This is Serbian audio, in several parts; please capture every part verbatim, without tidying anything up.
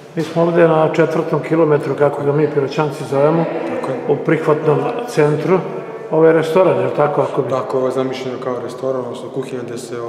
Mi smo ovde na četvrtom kilometru, kako ga mi Piroćanci zovemo, u prihvatnom centru. Ovo je restoran, je li tako? Tako, ovo je zamišljeno kao restoran, odnosno kuhinja gde se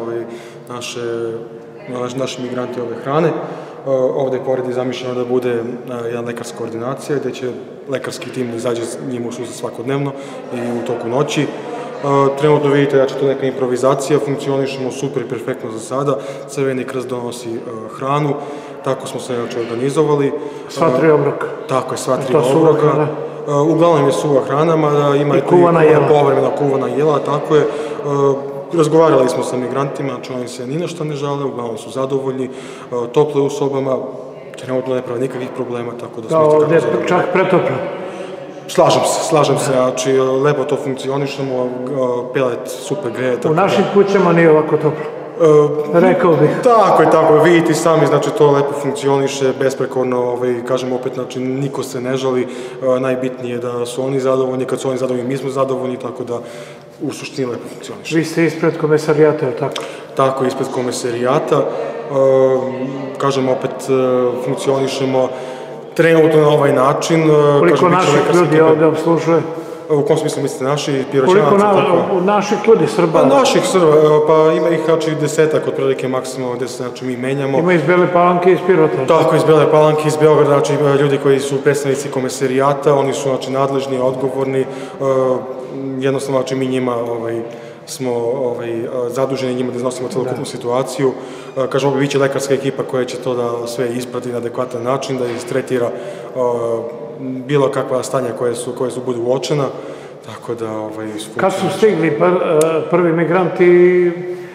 naši migranti ove hrane. Ovde je pored i zamišljeno da bude jedna lekarska ordinacija gde će lekarski tim da izađe njima u susret svakodnevno i u toku noći. Trenutno vidite da će to neka improvizacija, funkcionišemo super i perfektno za sada. Crveni krst donosi hranu, tako smo se inače organizovali. Sva tri obroka. Tako je, sva tri obroka. Uglavnom je suva hrana, mada ima i povremena kuvana jela, tako je. Razgovarali smo sa migrantima, znači oni se ni na što ne žale, uglavnom su zadovoljni, tople u sobama, trenutno ne prave nikakvih problema, tako da smo isto kako zadovoljni. Čak pretoplo? Slažem se, slažem se, znači lepo to funkcionišemo, pelet super greje. U našim kućama nije ovako toplo, rekao bih. Tako je, tako je, vidite sami, znači to lepo funkcioniše, besprekorno, kažem opet, znači niko se ne žali, najbitnije je da su oni zadovoljni, kad su oni zadovoljni mi smo zadovoljni, tako da u suštini lepo funkcioniše. Vi ste ispred komesarijata, je li tako? Tako, ispred komesarijata, kažem opet, funkcionišemo trenutno na ovaj način. Koliko naših ljudi ovde obslužuje? U kom smislu mislite naši Piroćanaca? Koliko naših ljudi, Srba? Naših Srba, pa ima ih desetak otprilike maksimalno gde se mi menjamo. Ima iz Bele Palanke i iz Pirota? Tako, iz Bele Palanke, iz Beograda, znači ljudi koji su predstavnici komesarijata, oni su nadležni, odgovorni, jednostavno mi njima smo zaduženi njima da iznosimo celokupnu situaciju. Kažemo, bit će lekarska ekipa koja će to da sve isprati na adekvatan način, da istretira bilo kakva stanja koje su budu uočena, tako da... Kad su stigli prvi migranti,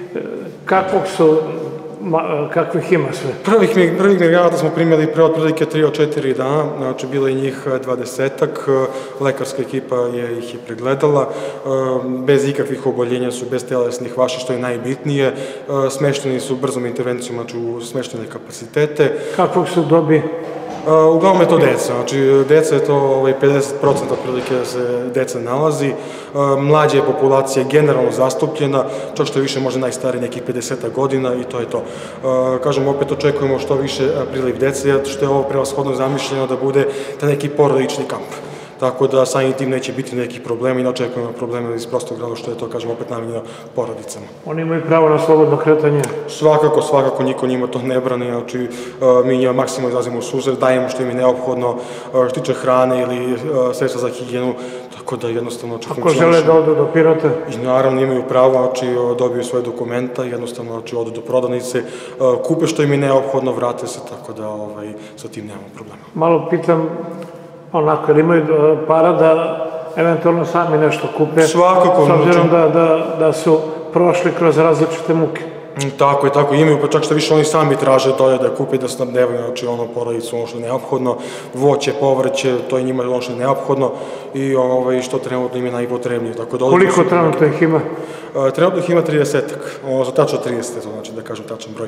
kakvih ima sve? Prvih migranata smo primjeli pre otprilike tri do četiri dana, znači bilo je njih dvadesetak, lekarska ekipa ih je pregledala, bez ikakvih oboljenja su, bez telesnih vaša, što je najbitnije, smešteni su brzom intervencijom, znači u smeštene kapacitete. Kakvog su dobi? Uglavnom je to deca, znači deca je to pedeset procenta otprilike se deca nalazi, mlađa je populacija generalno zastupljena, čak što je više možda najstariji nekih pedeset godina i to je to. Kažem, opet očekujemo što više priliv dece, jer što je ovo prevashodno zamišljeno da bude ta neki porodični kamp. Tako da samim tim neće biti nekih problema i ne očekujemo problema iz prostog razloga što je to, kažem, opet namenjeno porodicama. Oni imaju pravo na slobodno kretanje? Svakako, svakako, niko njima to ne brani, znači mi njima maksimalno izlazimo u susret, dajemo što im je neophodno, što tiče hrane ili sredstva za higijenu, tako da jednostavno... Ako žele da odu do Pirota? Naravno, imaju pravo, znači dobiju svoje dokumenta, jednostavno odu do prodavnice, kupe što im je neophodno, vrate se, tako da sa tim nemamo problema. Malo pitam, onako, jer imaju para da eventualno sami nešto kupe, s obzirom da su prošli kroz različite muke. Tako je, tako imaju, pa čak što više oni sami traže to da kupe, da snabdevaju, znači ono porodicu, ono što je neophodno, voće, povrće, to je njima ono što je neophodno i što trenutno im je najpotrebnije. Koliko trenutno ih ima? Trenutno ih ima tridesetak, ono tačno trideset, znači da kažem tačan broj.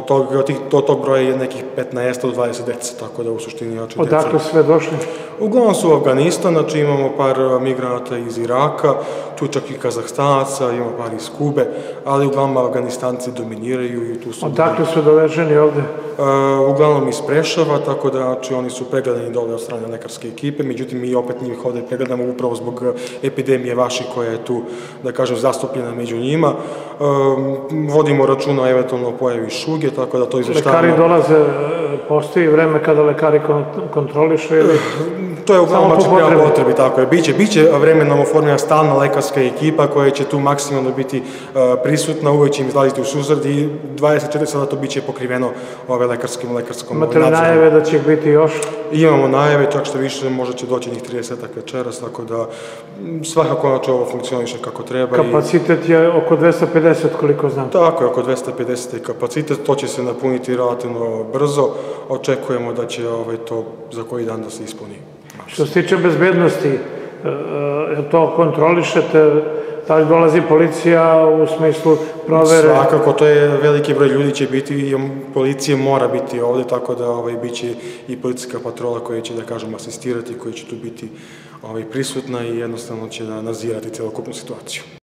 Od tog broja je nekih petnaest do dvadeset dece, tako da u suštini... Odakle sve došli? Uglavnom su Afganistan, znači imamo par migranata iz Iraka, tu čak i Kazahstanaca, imamo par iz Kube, ali uglavnom Afganistanci dominiraju i tu su... Odakle su doveženi ovde? Uglavnom iz Prešava, tako da oni su pregledani dole od strane lekarske ekipe, međutim mi opet njih ovde pregledamo upravo zbog epidemije vaši koja je tu, da kažem, zastupljena među njima. Vodimo računa o eventualno pojavi šuge, tako da to izveštavamo. Lekari dolaze, postoji vreme kada lekari kontrolišu ili... To je uglavnom prema potrebi, tako je. Biće vremenom oformljena stalna lekarska ekipa koja će tu maksimalno biti prisutna, uvek će im izlaziti u susret i dvadeset četiri sata to biće pokriveno lekarskim nadzorom. Imate li najave da će ih biti još? Imamo najave, čak što više možda će doći njih tridesetak večeras, tako da svakako ovo funkcioniše kako treba. Kapacitet je oko dvesta pedeset, koliko znam. Tako je, oko dvesta pedeset je kapacitet, to će se napuniti relativno brzo, očekujemo da će to za koji dan da se ispuni. Što se tiče bezbednosti, to kontrolišete, da li dolazi policija u smislu provere? Svakako, to je veliki broj ljudi će biti i policija mora biti ovde, tako da bit će i policijska patrola koja će, da kažem, asistirati, koja će tu biti prisutna i jednostavno će nadzirati celokupnu situaciju.